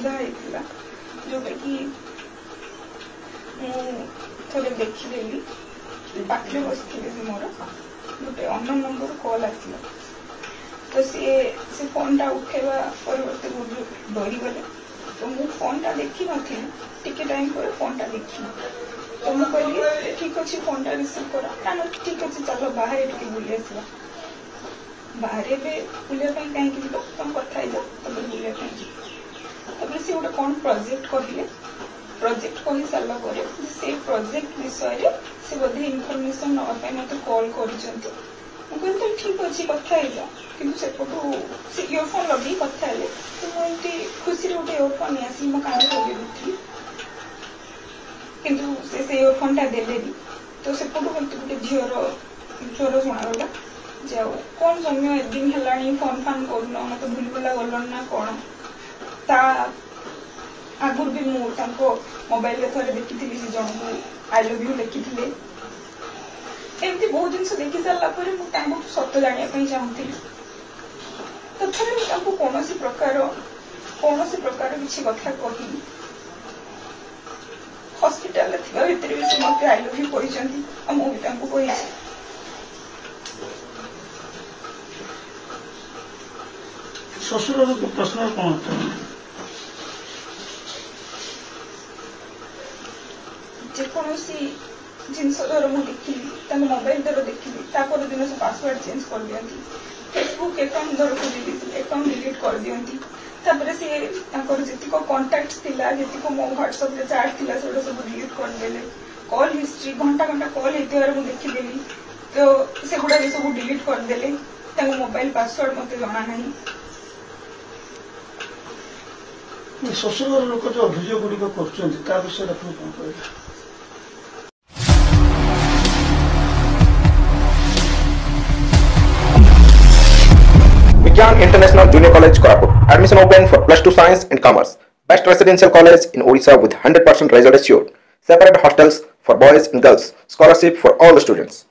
असुविधा होता जोटा कि थे देखीदेली पाखे बसते मोर गोटे अननोन नंबर कॉल आसला तो सी फोन टा उठेवा परिवर्ते डरी गले तो मु फोन टा देखी नी टिके टाइम पर फोन टा देखी तो मुझे कहली ठीक अच्छे फोन टा रिसीव कर ना ठीक अच्छे चलो बाहर टे बुले आसवा बाहर बुलाया कहीं तुम कथा जाओ तब बुलाया सी गोटे कौन प्रोजेक्ट कहले प्रोजेक्ट कही सारा से प्रोजेक्ट विषय से बोधे इनफॉरमेशन नापी मत कॉल कर ठीक अच्छे कथा जाओ कि सेपटू से इयरफोन लगे कथा है तो मुझे खुशी गोटे इयरफोन नहीं आसी मो कान लगे दूसरी किंतु से इयरफोन टा देले तो सेपटू मत गोटे झीर ज्वर शुणागला जाओ कौन समय एक दिन है फोन फान कर मत भूल भुला गलन ना कौन ता आगुर भी मुझे मोबाइल थे देखी से जन को आई लव यू लिखी एमती बहुत जिन देखी सारापर मुझे सत जानापी चाहूली तथा कौन प्रकार किसी कथा कही हॉस्पिटल भितर भी से मत आई लव यू कहते मुझे कही ससुर प्रश्न कौन जेकोसी जिनस धर मुझे देखी मोबाइल धर देखी तापर दिन से पासवर्ड चेंज कर दिखती फेसबुक अकाउंट धर खोली अकाउंट डिलीट कर दिखती तापर सी जीक कंटाक्ट थी जीक मो व्हाट्सएप चैट थी से सब डिलीट करदे कॉल हिस्ट्री घंटा घंटा कॉल होते मुझे देखीदेली तो से गुड़ा भी सब डिलीट करदे मोबाइल पासवर्ड मत जना ना ससुर लोक जो अभियोग गुड़िक कर विषय कौन कह Vigyan International Junior College, Koraput. Admission open for +2 Science and Commerce. Best residential college in Odisha with 100% result assured. Separate hostels for boys and girls. Scholarship for all the students.